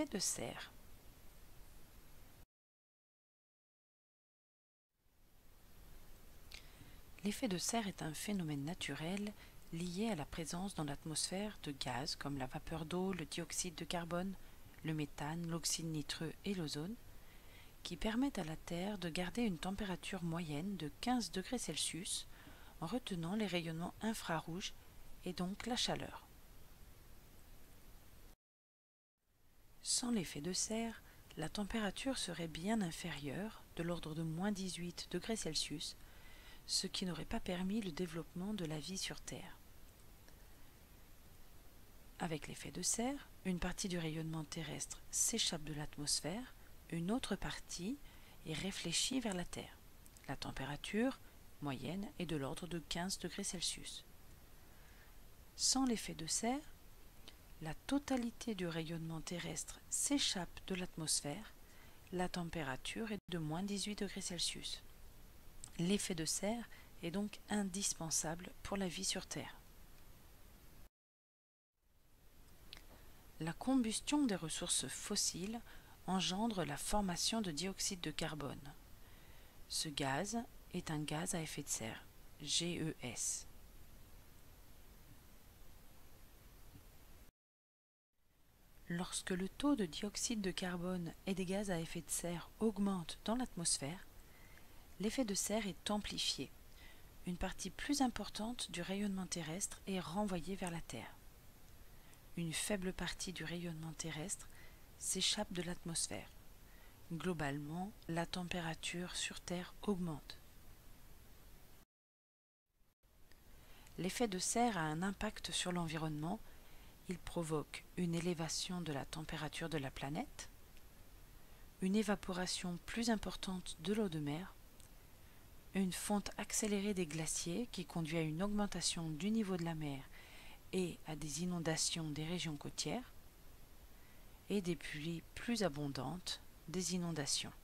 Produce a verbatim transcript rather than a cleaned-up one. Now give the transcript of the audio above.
L'effet de serre. L'effet de serre est un phénomène naturel lié à la présence dans l'atmosphère de gaz comme la vapeur d'eau, le dioxyde de carbone, le méthane, l'oxyde nitreux et l'ozone, qui permettent à la Terre de garder une température moyenne de quinze degrés Celsius en retenant les rayonnements infrarouges et donc la chaleur. Sans l'effet de serre, la température serait bien inférieure, de l'ordre de moins dix-huit degrés Celsius, ce qui n'aurait pas permis le développement de la vie sur Terre. Avec l'effet de serre, une partie du rayonnement terrestre s'échappe de l'atmosphère, une autre partie est réfléchie vers la Terre. La température moyenne est de l'ordre de quinze degrés Celsius. Sans l'effet de serre, la totalité du rayonnement terrestre s'échappe de l'atmosphère, la température est de moins dix-huit degrés Celsius. L'effet de serre est donc indispensable pour la vie sur Terre. La combustion des ressources fossiles engendre la formation de dioxyde de carbone. Ce gaz est un gaz à effet de serre, G E S. Lorsque le taux de dioxyde de carbone et des gaz à effet de serre augmente dans l'atmosphère, l'effet de serre est amplifié. Une partie plus importante du rayonnement terrestre est renvoyée vers la Terre. Une faible partie du rayonnement terrestre s'échappe de l'atmosphère. Globalement, la température sur Terre augmente. L'effet de serre a un impact sur l'environnement. Il provoque une élévation de la température de la planète, une évaporation plus importante de l'eau de mer, une fonte accélérée des glaciers qui conduit à une augmentation du niveau de la mer et à des inondations des régions côtières, et des pluies plus abondantes, des inondations.